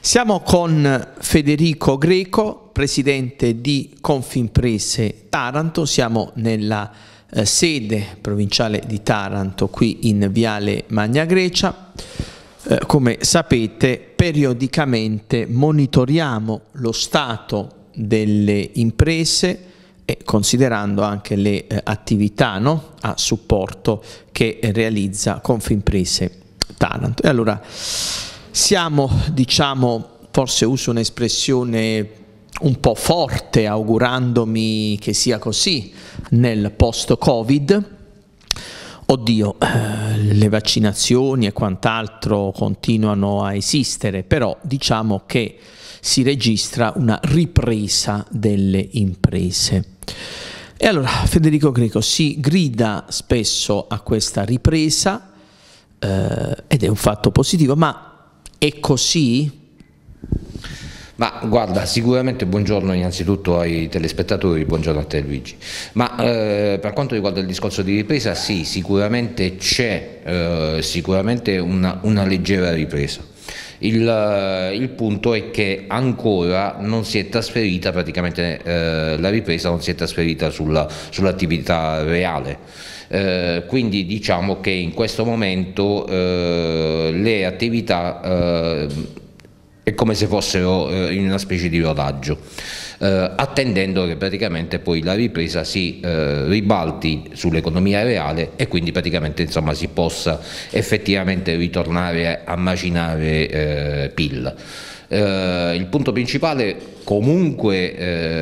Siamo con Federico Greco, presidente di Confimprese Taranto. Siamo nella sede provinciale di Taranto, qui in Viale Magna Grecia. Come sapete, periodicamente monitoriamo lo stato delle imprese e considerando anche le attività a supporto che realizza Confimprese Taranto. E allora siamo, forse uso un'espressione un po' forte, augurandomi che sia così nel post-Covid. Oddio, le vaccinazioni e quant'altro continuano a esistere, però diciamo che si registra una ripresa delle imprese. E allora, Federico Greco, si grida spesso a questa ripresa ed è un fatto positivo, ma è così? Ma guarda, sicuramente buongiorno innanzitutto ai telespettatori, buongiorno a te Luigi, ma per quanto riguarda il discorso di ripresa, sì, sicuramente c'è sicuramente una leggera ripresa. Il punto è che ancora non si è trasferita praticamente, la ripresa non si è trasferita sull'attività reale. Quindi diciamo che in questo momento le attività è come se fossero in una specie di rodaggio, attendendo che praticamente poi la ripresa si ribalti sull'economia reale e quindi praticamente insomma si possa effettivamente ritornare a macinare PIL. Il punto principale comunque,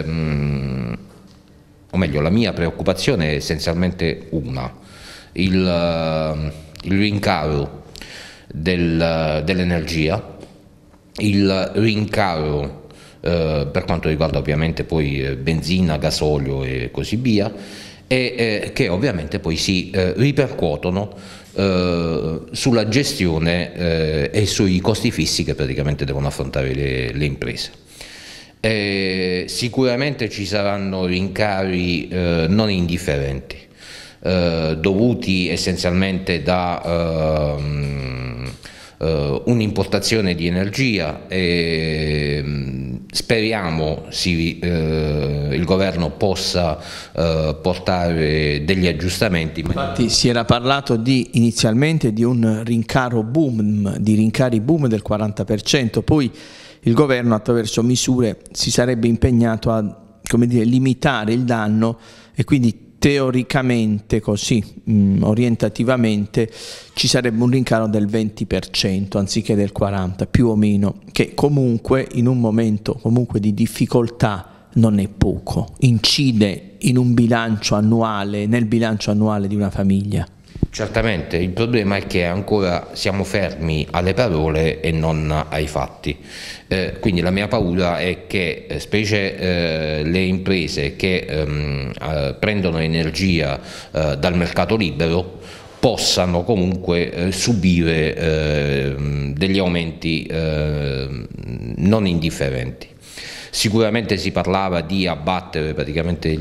o meglio la mia preoccupazione è essenzialmente una, il rincaro dell'energia, il rincaro per quanto riguarda ovviamente poi benzina, gasolio e così via, e che ovviamente poi si ripercuotono sulla gestione e sui costi fissi che praticamente devono affrontare le imprese. Sicuramente ci saranno rincari non indifferenti, dovuti essenzialmente da un'importazione di energia e speriamo il governo possa portare degli aggiustamenti. Infatti si era parlato inizialmente di un rincaro boom, di rincari boom del 40%, poi il governo attraverso misure si sarebbe impegnato a, come dire, limitare il danno e quindi teoricamente, così orientativamente, ci sarebbe un rincaro del 20% anziché del 40%, più o meno, che comunque in un momento comunque di difficoltà non è poco, incide in un bilancio annuale, nel bilancio annuale di una famiglia. Certamente, il problema è che ancora siamo fermi alle parole e non ai fatti, quindi la mia paura è che specie le imprese che prendono energia dal mercato libero possano comunque subire degli aumenti non indifferenti. Sicuramente si parlava di abbattere praticamente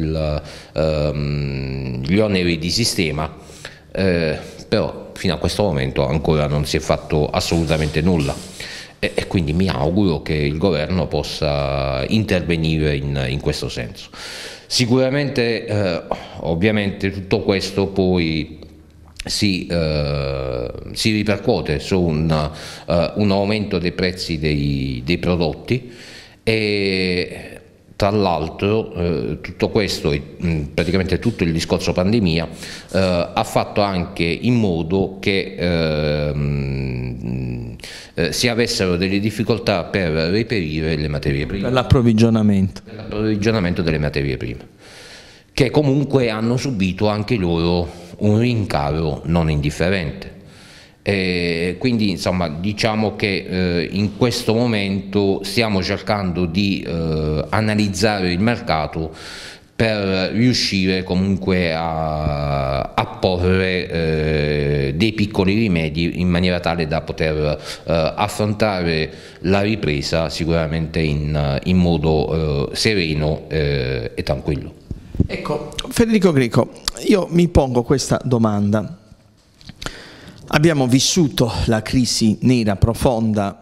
gli oneri di sistema, però fino a questo momento ancora non si è fatto assolutamente nulla e quindi mi auguro che il governo possa intervenire in questo senso. Sicuramente ovviamente tutto questo poi si ripercuote su un aumento dei prezzi dei prodotti e tra l'altro tutto questo, praticamente tutto il discorso pandemia, ha fatto anche in modo che si avessero delle difficoltà per reperire le materie prime. Per l'approvvigionamento. Per l'approvvigionamento delle materie prime, che comunque hanno subito anche loro un rincaro non indifferente. Quindi insomma diciamo che in questo momento stiamo cercando di analizzare il mercato per riuscire comunque a porre dei piccoli rimedi in maniera tale da poter affrontare la ripresa sicuramente in modo sereno e tranquillo. Ecco, Federico Greco, io mi pongo questa domanda. Abbiamo vissuto la crisi nera profonda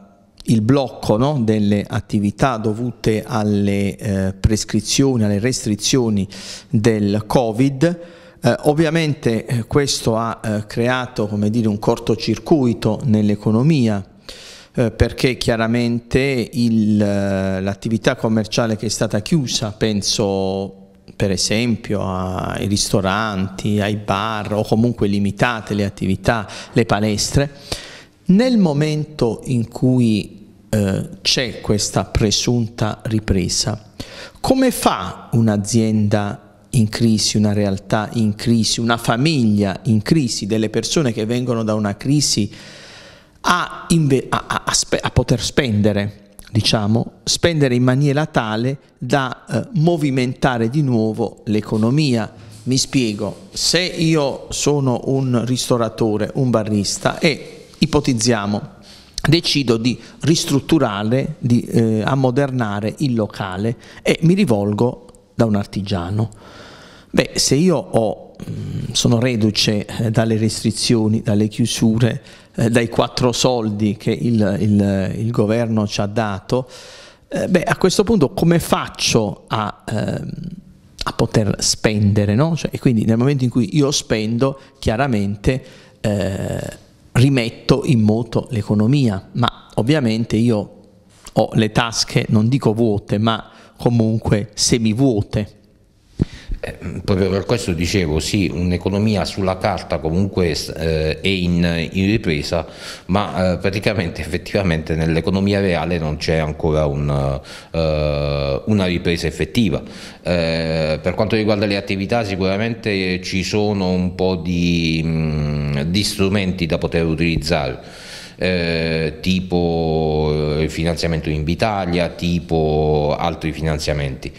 il blocco, no, delle attività dovute alle prescrizioni, alle restrizioni del Covid. Ovviamente questo ha creato, come dire, un cortocircuito nell'economia, perché chiaramente l'attività commerciale che è stata chiusa, penso per esempio ai ristoranti, ai bar, o comunque limitate le attività, le palestre, nel momento in cui c'è questa presunta ripresa, come fa un'azienda in crisi, una realtà in crisi, una famiglia in crisi, delle persone che vengono da una crisi a poter spendere, diciamo, spendere in maniera tale da movimentare di nuovo l'economia? Mi spiego: se io sono un ristoratore, un barista, e ipotizziamo decido di ristrutturare, di ammodernare il locale e mi rivolgo da un artigiano, beh, se io sono reduce dalle restrizioni, dalle chiusure, dai 4 soldi che il governo ci ha dato, beh, a questo punto come faccio a poter spendere, no? Cioè, e quindi nel momento in cui io spendo, chiaramente rimetto in moto l'economia, ma ovviamente io ho le tasche, non dico vuote, ma comunque semivuote. Proprio per questo dicevo, sì, un'economia sulla carta comunque è in ripresa, ma praticamente effettivamente nell'economia reale non c'è ancora una ripresa effettiva. Per quanto riguarda le attività, sicuramente ci sono un po' di strumenti da poter utilizzare. Tipo il finanziamento Invitalia, tipo altri finanziamenti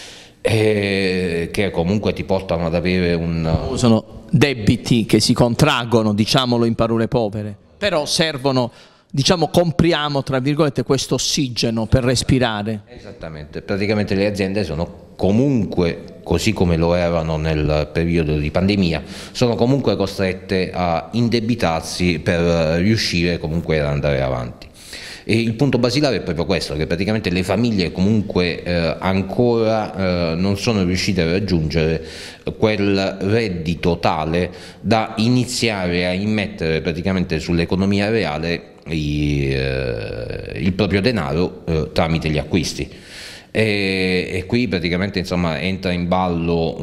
che comunque ti portano ad avere sono debiti che si contraggono, diciamolo in parole povere, però servono, diciamo, compriamo tra virgolette questo ossigeno per respirare. Esattamente, praticamente le aziende sono comunque, così come lo erano nel periodo di pandemia, sono comunque costrette a indebitarsi per riuscire comunque ad andare avanti. E il punto basilare è proprio questo, che praticamente le famiglie comunque ancora non sono riuscite a raggiungere quel reddito tale da iniziare a immettere praticamente sull'economia reale il proprio denaro tramite gli acquisti. E qui praticamente, insomma, entra in ballo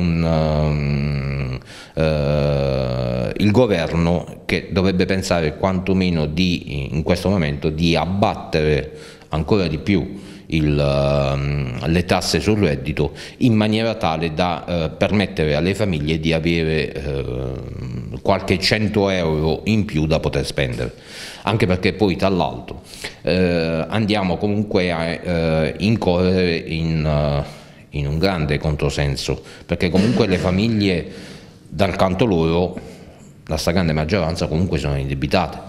il governo, che dovrebbe pensare quantomeno in questo momento di abbattere ancora di più le tasse sul reddito, in maniera tale da permettere alle famiglie di avere qualche 100 euro in più da poter spendere, anche perché poi tra l'altro andiamo comunque a incorrere in un grande controsenso, perché comunque le famiglie dal canto loro, la stragrande maggioranza, comunque sono indebitate.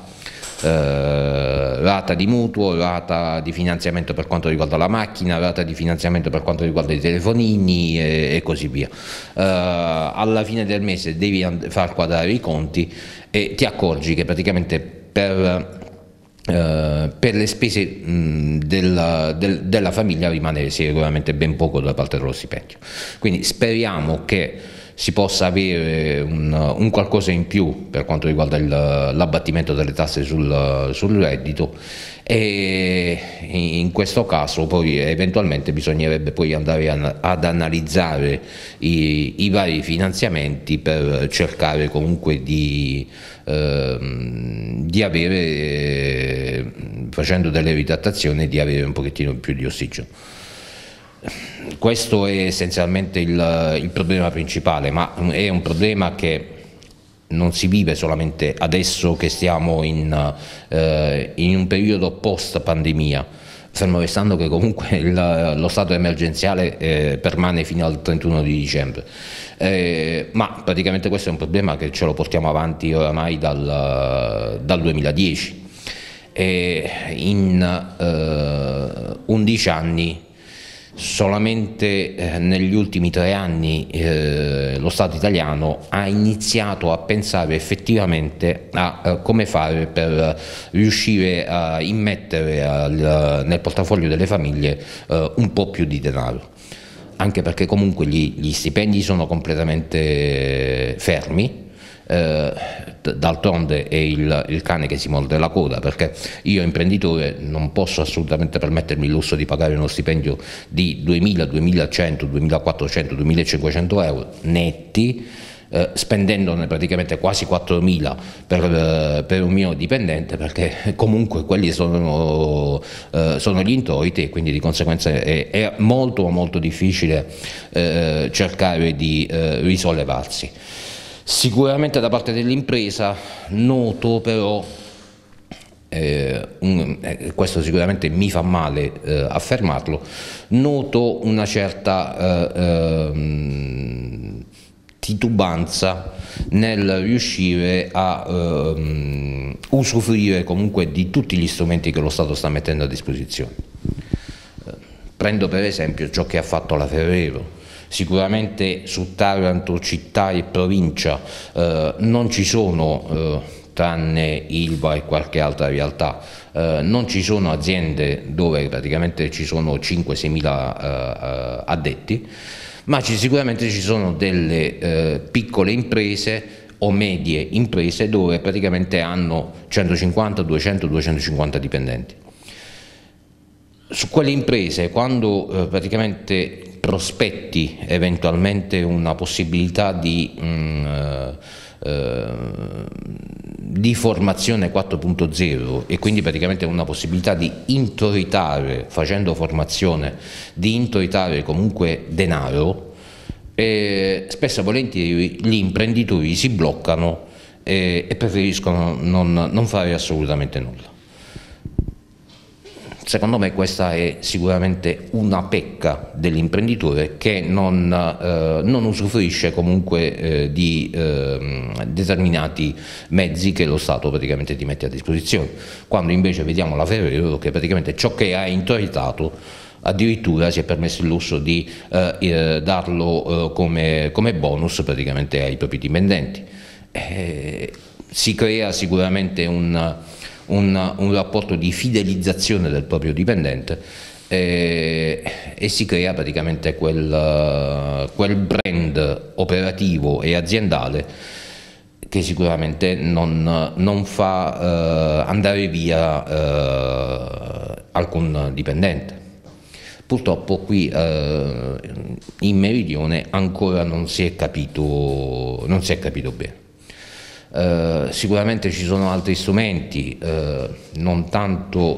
Rata di mutuo, rata di finanziamento per quanto riguarda la macchina, rata di finanziamento per quanto riguarda i telefonini e così via. Alla fine del mese devi far quadrare i conti e ti accorgi che praticamente per le spese della famiglia rimane sicuramente ben poco da parte dello stipendio. Quindi speriamo che si possa avere un qualcosa in più per quanto riguarda l'abbattimento delle tasse sul reddito, e in questo caso poi eventualmente bisognerebbe poi andare ad analizzare i vari finanziamenti per cercare comunque di avere, facendo delle ritrattazioni, di avere un pochettino più di ossigeno. Questo è essenzialmente il problema principale, ma è un problema che non si vive solamente adesso che stiamo in un periodo post pandemia, fermo restando che comunque lo stato emergenziale permane fino al 31 di dicembre, ma praticamente questo è un problema che ce lo portiamo avanti oramai dal 2010, e in 11 anni Solamente negli ultimi 3 anni lo Stato italiano ha iniziato a pensare effettivamente a come fare per riuscire a immettere nel portafoglio delle famiglie un po' più di denaro, anche perché comunque gli stipendi sono completamente fermi. D'altronde è il cane che si morde la coda, perché io imprenditore non posso assolutamente permettermi il lusso di pagare uno stipendio di 2.000, 2.100, 2.400, 2.500 euro netti, spendendone praticamente quasi 4.000 per un mio dipendente, perché comunque quelli sono gli introiti, e quindi di conseguenza è molto molto difficile cercare di risollevarsi. Sicuramente da parte dell'impresa noto però, questo sicuramente mi fa male affermarlo, noto una certa titubanza nel riuscire a usufruire comunque di tutti gli strumenti che lo Stato sta mettendo a disposizione. Prendo per esempio ciò che ha fatto la Ferrero. Sicuramente su Taranto città e provincia non ci sono, tranne Ilva e qualche altra realtà, non ci sono aziende dove praticamente ci sono 5-6 mila addetti, ma sicuramente ci sono delle piccole imprese o medie imprese dove praticamente hanno 150, 200, 250 dipendenti. Su quelle imprese, quando praticamente prospetti eventualmente una possibilità di formazione 4.0 e quindi praticamente una possibilità di introitare, facendo formazione, di introitare comunque denaro, spesso e volentieri gli imprenditori si bloccano e preferiscono non fare assolutamente nulla. Secondo me questa è sicuramente una pecca dell'imprenditore che non usufruisce comunque di determinati mezzi che lo Stato praticamente ti mette a disposizione, quando invece vediamo la Ferrero che praticamente ciò che ha introitato addirittura si è permesso il lusso di darlo come bonus praticamente ai propri dipendenti. Si crea sicuramente un rapporto di fidelizzazione del proprio dipendente e si crea praticamente quel brand operativo e aziendale che sicuramente non fa andare via alcun dipendente. Purtroppo qui in Meridione ancora non si è capito bene. Sicuramente ci sono altri strumenti, non tanto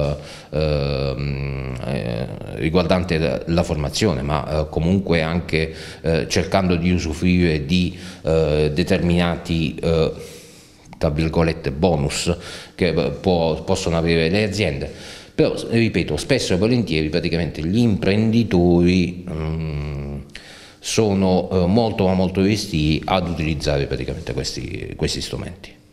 riguardante la formazione, ma comunque anche cercando di usufruire di determinati tra virgolette bonus che possono avere le aziende. Però ripeto, spesso e volentieri praticamente gli imprenditori sono molto restii ad utilizzare praticamente questi strumenti.